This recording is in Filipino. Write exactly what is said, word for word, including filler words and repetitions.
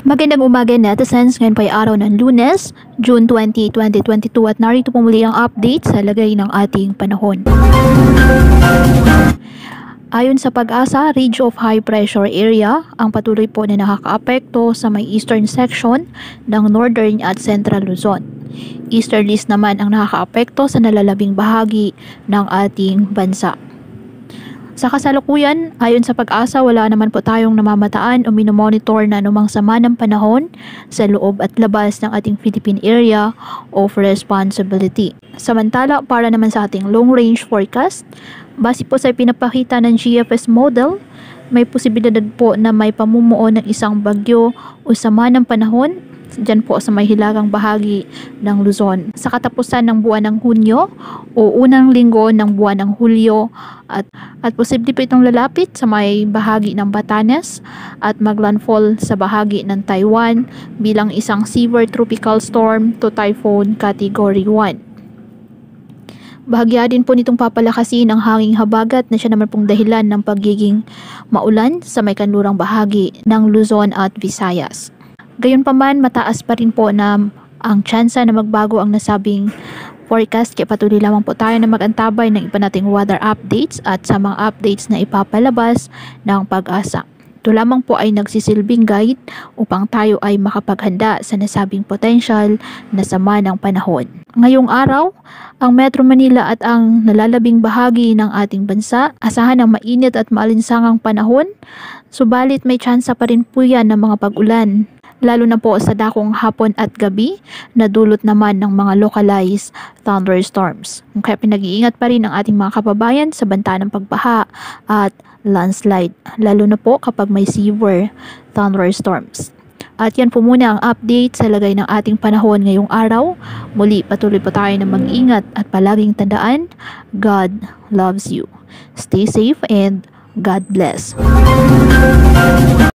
Magandang umaga netizens, ngayon po ay araw ng Lunes, June twentieth, twenty twenty-two at narito po muli ang update sa lagay ng ating panahon. Ayon sa Pag-asa, Ridge of High Pressure Area ang patuloy po na nakakaapekto sa may eastern section ng northern at central Luzon. Easterlies naman ang nakakaapekto sa nalalabing bahagi ng ating bansa. Sa kasalukuyan, ayon sa Pag-asa, wala naman po tayong namamataan o minomonitor na anumang sama ng panahon sa loob at labas ng ating Philippine Area of Responsibility. Samantala, para naman sa ating long-range forecast, base po sa pinapakita ng G F S model, may posibilidad po na may pamumuo ng isang bagyo o sama ng panahon dyan po sa may hilagang bahagi ng Luzon sa katapusan ng buwan ng Hunyo o unang linggo ng buwan ng Hulyo at, at posible po itong lalapit sa may bahagi ng Batanes at maglandfall sa bahagi ng Taiwan bilang isang severe tropical storm to typhoon category one. Bahagya din po nitong papalakasin ang hanging habagat na siya naman pong dahilan ng pagiging maulan sa may kanlurang bahagi ng Luzon at Visayas. Gayunpaman, mataas pa rin po na ang tsansa na magbago ang nasabing forecast, kaya patuloy lamang po tayo na mag-antabay ng iba nating weather updates at sa mga updates na ipapalabas ng Pag-asa. Ito lamang po ay nagsisilbing guide upang tayo ay makapaghanda sa nasabing potential na sama ng panahon. Ngayong araw, ang Metro Manila at ang nalalabing bahagi ng ating bansa, asahan ng mainit at maalinsangang panahon, subalit may tsansa pa rin po yan ng mga pag-ulan, lalo na po sa dakong hapon at gabi na dulot naman ng mga localized thunderstorms. Kaya pinag-iingat pa rin ang ating mga kababayan sa banta ng pagbaha at landslide, lalo na po kapag may severe thunderstorms. At yan po muna ang update sa lagay ng ating panahon ngayong araw. Muli, patuloy po tayo na mag-ingat at palaging tandaan, God loves you. Stay safe and God bless.